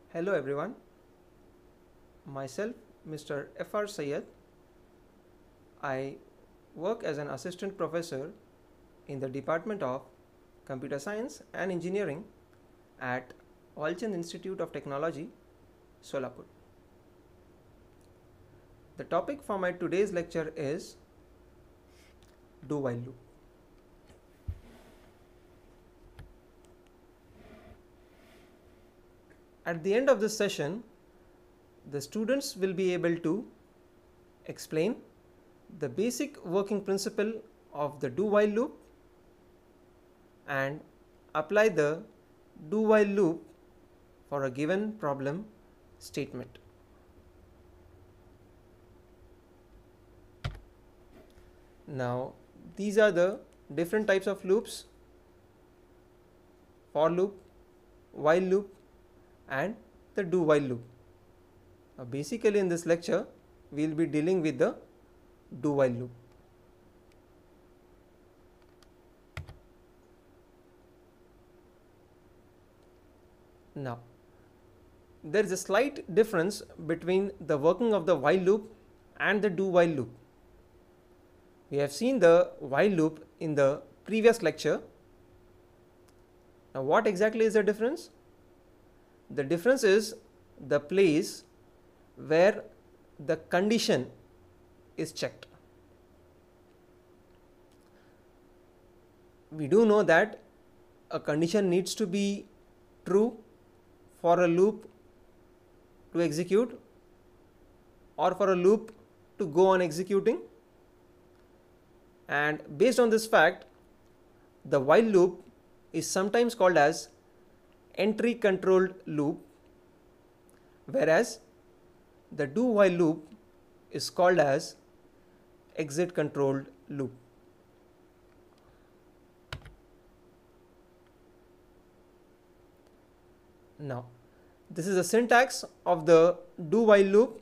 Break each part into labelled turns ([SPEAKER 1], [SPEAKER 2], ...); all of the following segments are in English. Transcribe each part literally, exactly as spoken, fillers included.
[SPEAKER 1] Hello everyone, myself Mister F R Syed. I work as an assistant professor in the Department of Computer Science and Engineering at Walchand Institute of Technology, Solapur. The topic for my today's lecture is do while loop. At the end of this session, the students will be able to explain the basic working principle of the do while loop and apply the do while loop for a given problem statement. Now, these are the different types of loops: for loop, while loop, and the do while loop. Now, basically in this lecture we will be dealing with the do while loop. Now, there is a slight difference between the working of the while loop and the do while loop. We have seen the while loop in the previous lecture. Now, what exactly is the difference? The difference is the place where the condition is checked. We do know that a condition needs to be true for a loop to execute or for a loop to go on executing, and based on this fact, the while loop is sometimes called as entry controlled loop, whereas the do while loop is called as exit controlled loop. Now, this is the syntax of the do while loop.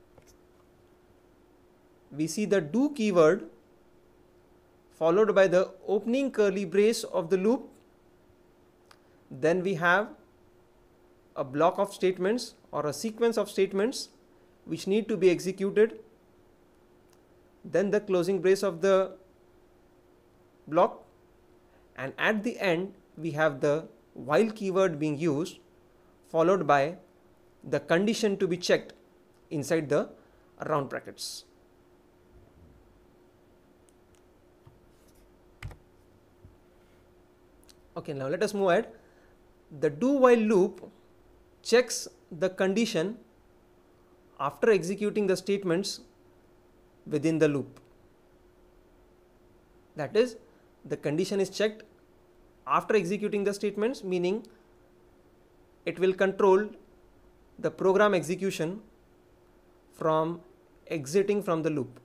[SPEAKER 1] We see the do keyword followed by the opening curly brace of the loop. Then we have a block of statements or a sequence of statements which need to be executed. Then the closing brace of the block, and at the end we have the while keyword being used, followed by the condition to be checked inside the round brackets. Okay, now let us move ahead. The do while loop checks the condition after executing the statements within the loop. That is, the condition is checked after executing the statements, meaning it will control the program execution from exiting from the loop.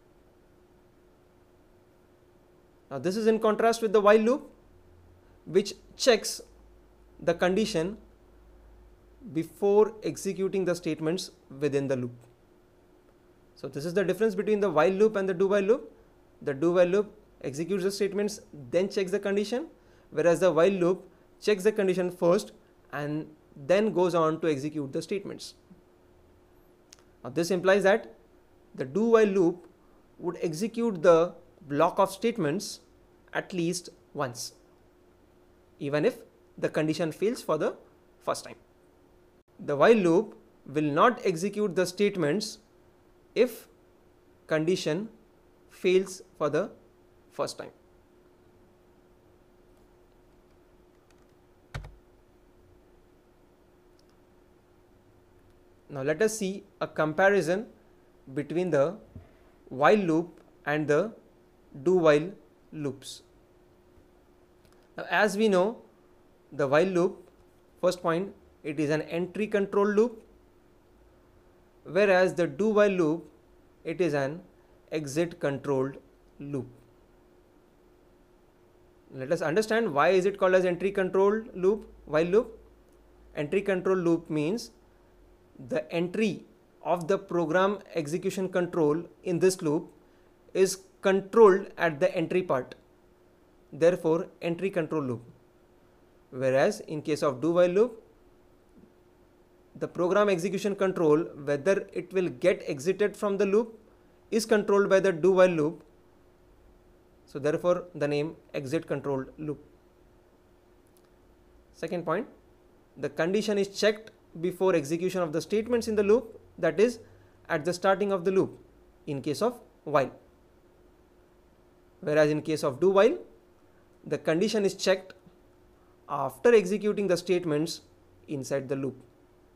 [SPEAKER 1] Now, this is in contrast with the while loop, which checks the condition before executing the statements within the loop. So, this is the difference between the while loop and the do while loop. The do while loop executes the statements, then checks the condition, whereas the while loop checks the condition first and then goes on to execute the statements. Now, this implies that the do while loop would execute the block of statements at least once, even if the condition fails for the first time. The while loop will not execute the statements if condition fails for the first time. Now, let us see a comparison between the while loop and the do while loops. Now, as we know, the while loop, first point, it is an entry control loop, whereas the do while loop, it is an exit controlled loop. Let us understand why is it called as entry controlled loop, while loop. Entry control loop means the entry of the program execution control in this loop is controlled at the entry part. Therefore, entry control loop. Whereas in case of do while loop, the program execution control, whether it will get exited from the loop, is controlled by the do while loop. So therefore the name exit controlled loop. Second point, the condition is checked before execution of the statements in the loop, that is at the starting of the loop in case of while. Whereas in case of do while, the condition is checked after executing the statements inside the loop.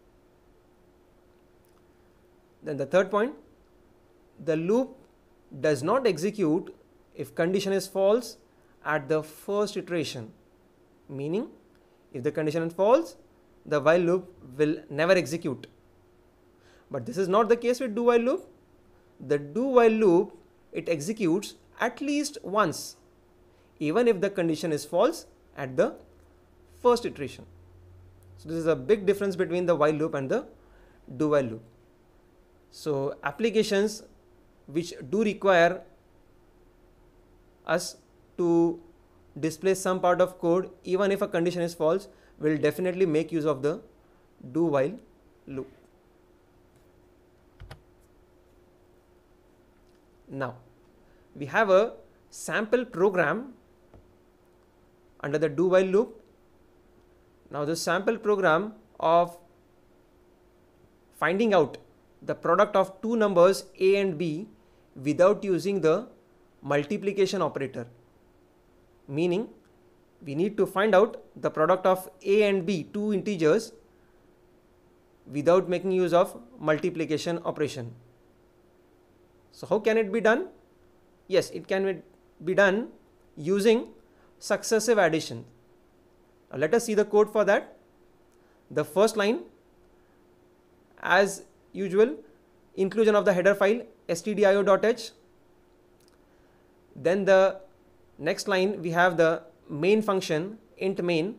[SPEAKER 1] Then the third point, the loop does not execute if condition is false at the first iteration, meaning if the condition is false, the while loop will never execute. But this is not the case with do while loop. The do while loop, it executes at least once, even if the condition is false at the first iteration. So this is a big difference between the while loop and the do while loop. So applications which do require us to display some part of code even if a condition is false will definitely make use of the do while loop. Now we have a sample program under the do while loop. Now the sample program of finding out the product of two numbers a and b without using the multiplication operator, meaning we need to find out the product of a and b, two integers, without making use of multiplication operation. So how can it be done? Yes, it can be done using successive addition. Now let us see the code for that. The first line, as usual, inclusion of the header file stdio.h. Then the next line we have the main function int main,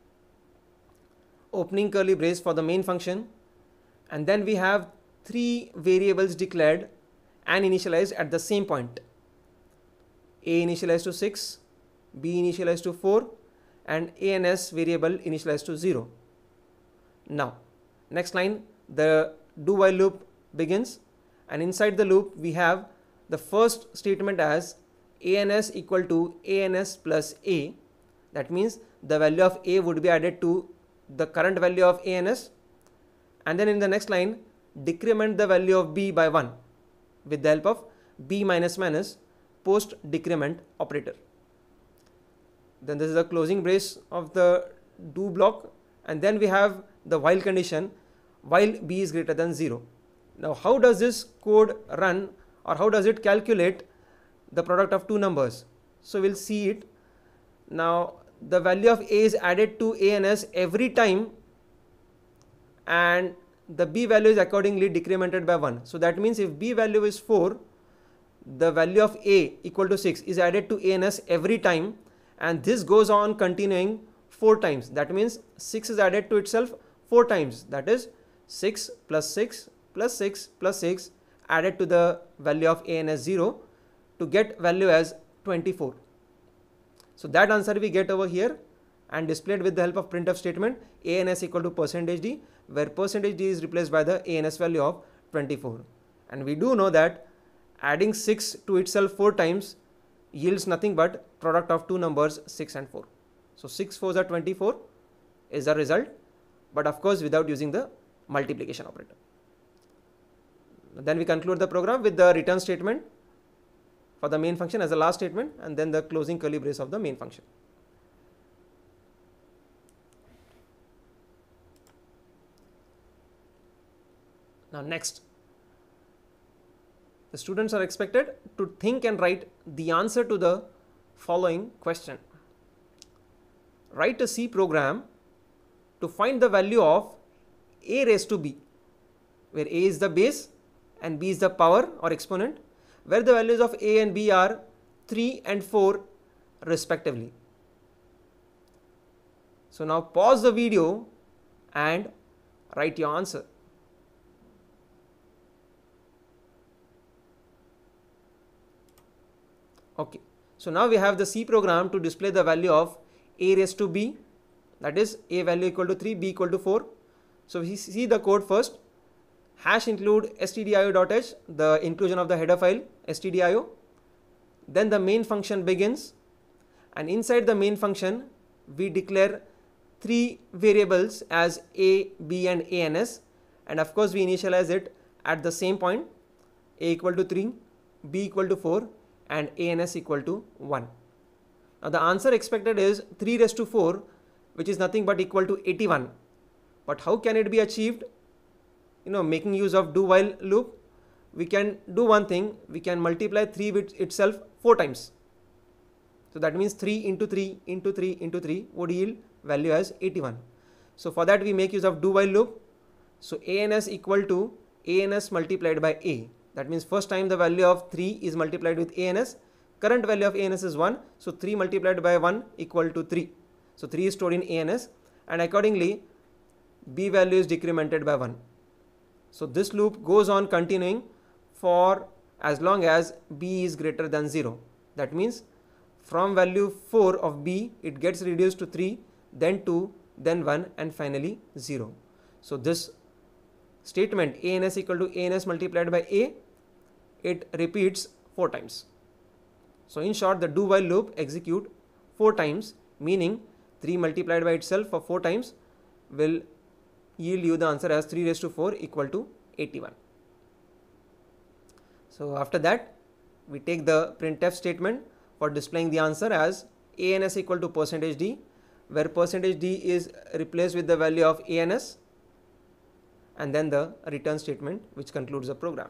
[SPEAKER 1] opening curly brace for the main function, and then we have three variables declared and initialized at the same point. A initialized to six, b initialized to four, and ans variable initialized to zero. Now next line, the do while loop begins, and inside the loop we have the first statement as ans equal to ans plus a. That means the value of a would be added to the current value of ans, and then in the next line decrement the value of b by one with the help of b minus minus post decrement operator. Then this is the closing brace of the do block, and then we have the while condition while b is greater than zero. Now how does this code run, or how does it calculate the product of two numbers? So we'll see it. Now the value of a is added to ans every time, and the b value is accordingly decremented by one. So that means if b value is four, the value of a equal to six is added to ans every time, and this goes on continuing four times. That means six is added to itself four times. That is six plus six plus six plus six added to the value of ans zero to get value as twenty-four. So that answer we get over here and displayed with the help of printf statement ans equal to percentage d, where percentage d is replaced by the ans value of twenty-four. And we do know that adding six to itself four times yields nothing but product of two numbers six and four. So six fours are twenty-four is the result, but of course without using the multiplication operator. Then we conclude the program with the return statement for the main function as the last statement, and then the closing curly brace of the main function. Now next, the students are expected to think and write the answer to the following question. Write a C program to find the value of a raised to b, where a is the base and b is the power or exponent, where the values of a and b are three and four respectively. So now pause the video and write your answer. Okay, so now we have the C program to display the value of a raised to b, that is a value equal to three, b equal to four. So we see the code first. Hash include stdio.h, the inclusion of the header file stdio. Then the main function begins, and inside the main function we declare three variables as a, b and ans, and of course we initialize it at the same point, a equal to three, b equal to four and ans equal to one. Now the answer expected is three raised to four, which is nothing but equal to eighty-one. But how can it be achieved? You know, making use of do while loop, we can do one thing, we can multiply three with itself four times. So that means three into three into three into three would yield value as eighty-one. So for that we make use of do while loop. So ans equal to ans multiplied by a. That means first time the value of three is multiplied with ans. Current value of ans is one. So three multiplied by one equal to three. So three is stored in ans, and accordingly b value is decremented by one. So this loop goes on continuing for as long as b is greater than zero. That means from value four of b it gets reduced to three, then two, then one and finally zero. So this statement ans equal to ans multiplied by a, it repeats four times. So in short, the do while loop execute four times, meaning three multiplied by itself for four times will yield you the answer as three raised to four equal to eighty-one. So after that we take the printf statement for displaying the answer as ans equal to percentage d, where percentage d is replaced with the value of ans, and then the return statement which concludes the program.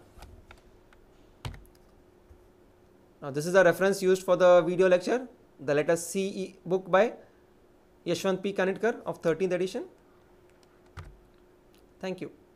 [SPEAKER 1] Now this is a reference used for the video lecture, the Let Us See book by Yashwant P. Kanitkar of thirteenth edition. Thank you.